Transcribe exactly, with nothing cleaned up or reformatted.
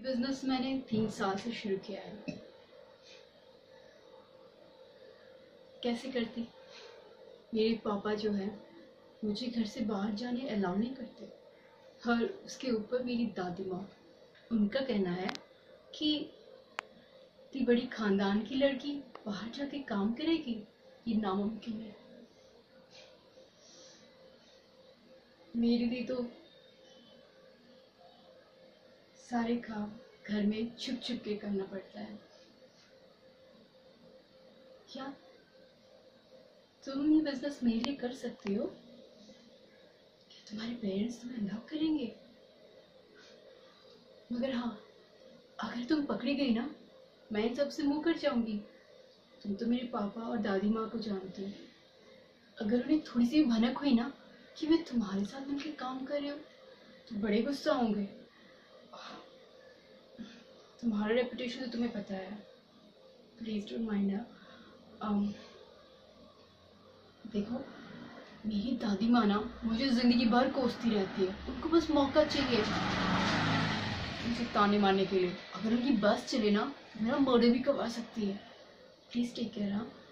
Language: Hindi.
बिजनेस मैंने तीन साल से शुरू किया है। कैसे करती? मेरे पापा जो है मुझे घर से बाहर जाने अलाउ नहीं करते, और उसके ऊपर मेरी दादी माँ, उनका कहना है कि इतनी बड़ी खानदान की लड़की बाहर जाके काम करेगी, ये नामुमकिन है। मेरे लिए तो सारे काम घर में छुप छुप के करना पड़ता है। क्या तुम ये बिजनेस मेरे लिए कर सकती हो? क्या तुम्हारे पेरेंट्स तुम्हें अलाउ करेंगे? मगर हाँ, अगर तुम पकड़ी गई ना, मैं इन सबसे मुंह कर जाऊंगी। तुम तो मेरे पापा और दादी माँ को जानती हो, अगर उन्हें थोड़ी सी भी भनक हुई ना कि मैं तुम्हारे साथ मिलकर काम कर रही हूँ, तो बड़े गुस्सा होंगे। तुम्हारा रेपुटेशन तो तुम्हें पता है। Please don't mind. देखो, मेरी दादी माँ ना मुझे जिंदगी भर कोसती रहती है, उनको बस मौका चाहिए मुझे ताने मारने के लिए। अगर उनकी बस चले ना, मेरा मर्डर भी करवा सकती है। Please take care. हाँ।